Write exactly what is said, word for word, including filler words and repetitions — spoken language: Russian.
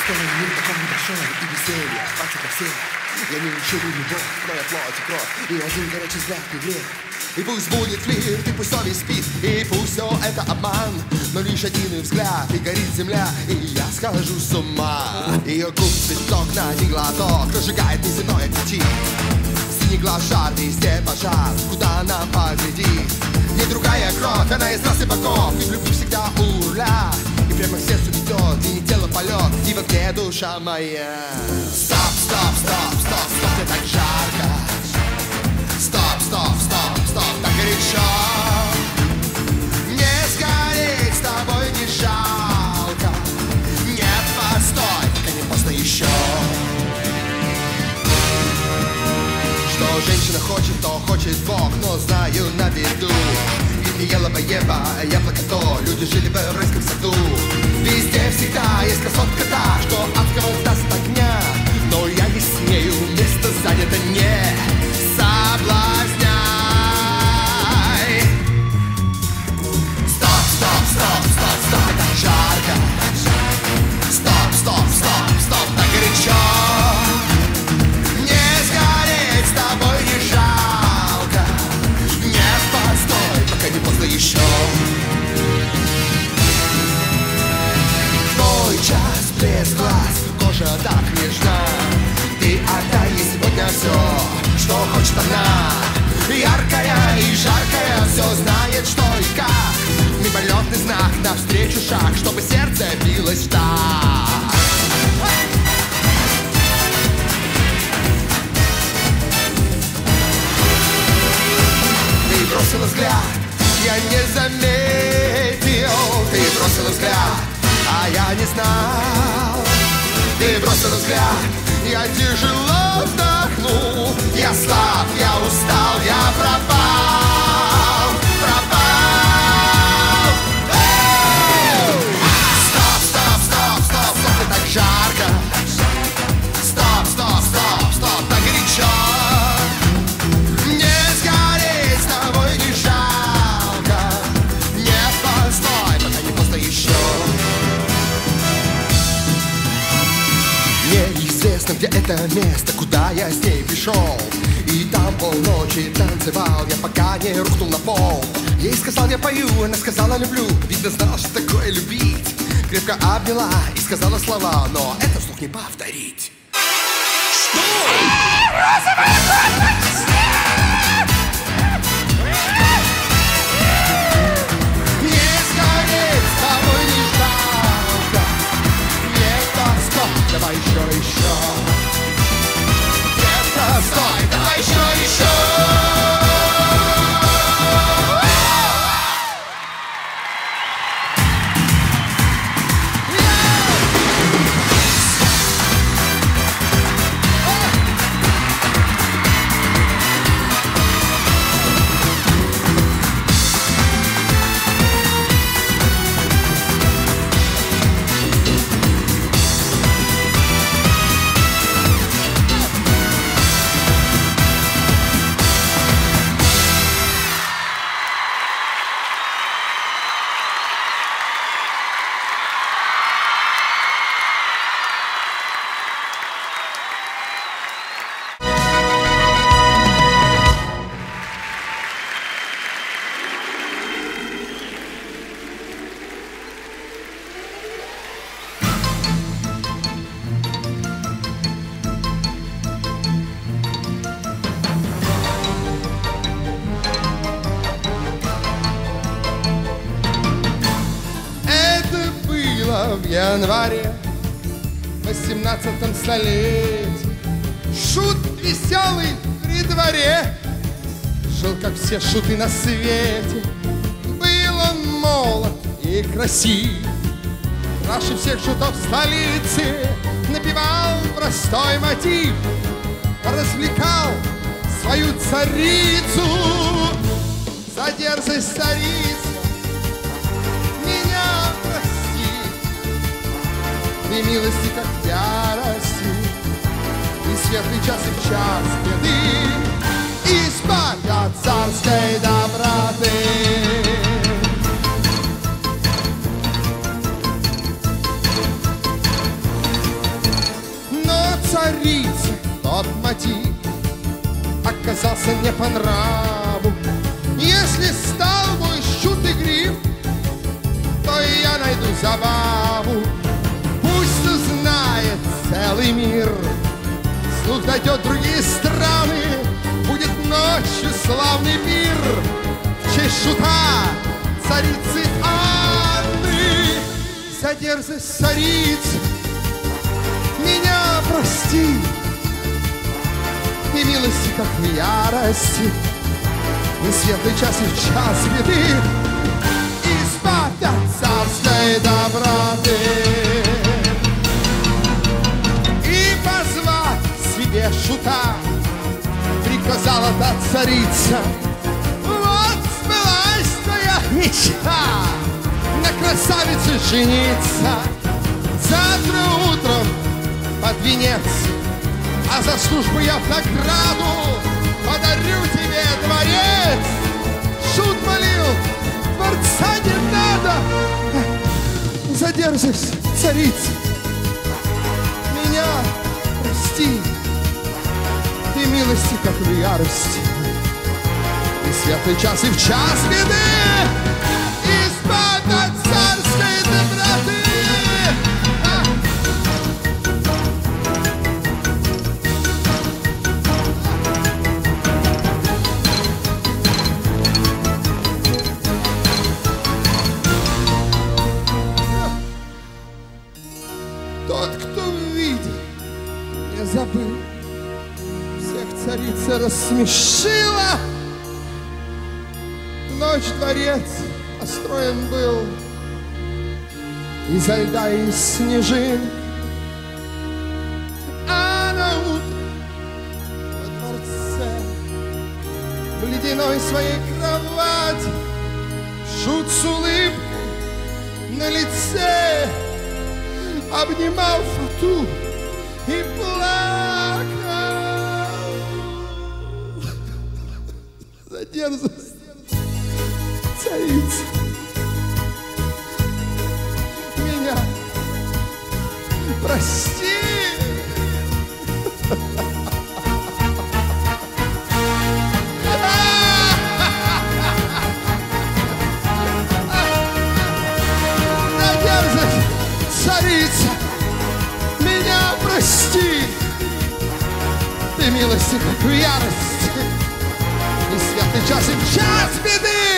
Целый мир такой небольшой и веселье, хватит на всех. Я не ищу любовь, но я плоть и кровь, и один горячий взгляд не вред. И пусть будет флирт, и пусть совесть спит, и пусть все это обман, но лишь один взгляд, и горит земля, и я схожу с ума. Ее губ цветок на один глоток разжигает неземной аппетит. Синий глаз жар, везде пожар, куда она поглядит. Не другая кровь, она из нас и боков, и в любви всегда у руля. И прямо к сердцу ведет, и не тело полет, и в огне душа моя. Стоп, стоп, стоп, стоп, стоп, мне так жарко. Стоп, стоп, стоп, стоп, так горячо. Не сгореть с тобой не жалко. Нет, постой, пока не поздно еще. Что женщина хочет, то хочет Бог, но знаю на виду. Если ела бы еба, яблоко, то люди жили бы в райском саду. Везде всегда есть красотка та, что адского даст огня. Но я не смею, место занято, не соблазняй. Стоп, стоп, стоп, стоп, стоп, мне так жарко. Стоп, стоп, стоп, стоп, так горячо. Не сгореть с тобой не жалко. Нет, постой, пока не поздно еще. Твой час, блеск глаз, кожа так нежна. Ты отдай ей сегодня все, что хочет она. Яркая и жаркая, все знает, что и как. Мимолетный знак, навстречу шаг, чтобы сердце билось в такт. Ты бросила взгляд, я не заметил. Ты бросила взгляд, а я не знал. Ты бросила взгляд, я тяжело вздохнул. Я слаб, я устал, я пропал, пропал. Стоп, стоп, стоп, стоп, стоп, мне так жарко. Стоп, стоп, стоп, стоп, так горячо. Не сгореть с тобой не жалко. Нет, постой, пока не поздно еще. Неизвестно, где это место, куда я с ней пришел. И там полночи танцевал я, пока не рухнул на пол. Ей сказал, я пою, она сказала, люблю. Видно, знал, что такое любить. Крепко обняла и сказала слова, но это вслух не повторить. Что? Не сгореть с тобой не жалко. Нет, стоп, давай еще, еще. Нет, стой, давай еще, еще. В январе восемнадцатом столетии шут веселый при дворе жил, как все шуты на свете. Был он молод и красив, краше всех шутов столицы. Напевал простой мотив, развлекал свою царицу. За дерзость царица меня прости, и милости, как ярости, и светлый час, и час беды, избавь от царской доброты. мотив оказался не по нраву. Если стал мой щут и гриф, то и я найду забаву. Пусть узнает целый мир, слух дойдет другие страны, будет ночью славный пир в честь шута царицы Анны. За дерзость царицы меня прости, и милости, как в ярости, и светлый час, и в час беды избавь от царской доброты. И позвать себе шута приказала та царица. Вот сбылась твоя мечта на красавице жениться. Завтра утром под венец, а за службу я в награду подарю тебе дворец. Шут молил, дворца не надо. За дерзость, царица, меня прости. И милости, как в ярости, и светлый час, и в час беды избавь от царской доброты. Тот, кто видел, не забыл, всех царица рассмешила. В ночь дворец построен был изо льда и снежин, а на утро во дворце в ледяной своей кровати шут с улыбкой на лице обнимал фату и плакал. За дерзость, царица, меня прости. За дерзость, царица, меня прости. Ты милости, как в ярости, и светлый час, и в час беды